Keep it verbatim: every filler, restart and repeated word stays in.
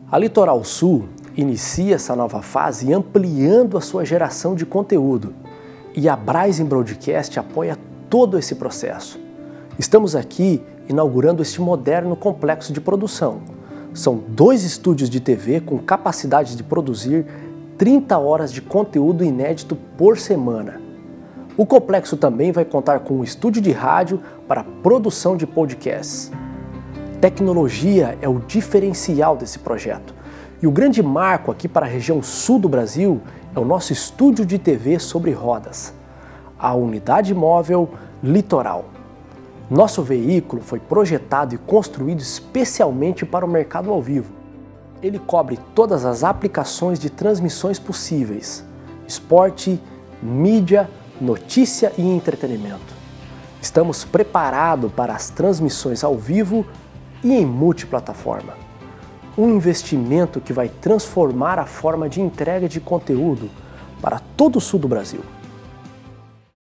A Litoral Sul inicia essa nova fase ampliando a sua geração de conteúdo e a Braz Broadcast apoia todo esse processo. Estamos aqui inaugurando este moderno complexo de produção. São dois estúdios de T V com capacidade de produzir trinta horas de conteúdo inédito por semana. O complexo também vai contar com um estúdio de rádio para produção de podcasts. Tecnologia é o diferencial desse projeto. E o grande marco aqui para a região sul do Brasil é o nosso estúdio de T V sobre rodas, a unidade móvel Litoral. Nosso veículo foi projetado e construído especialmente para o mercado ao vivo. Ele cobre todas as aplicações de transmissões possíveis: esporte, mídia, notícia e entretenimento. Estamos preparados para as transmissões ao vivo e em multiplataforma. Um investimento que vai transformar a forma de entrega de conteúdo para todo o sul do Brasil.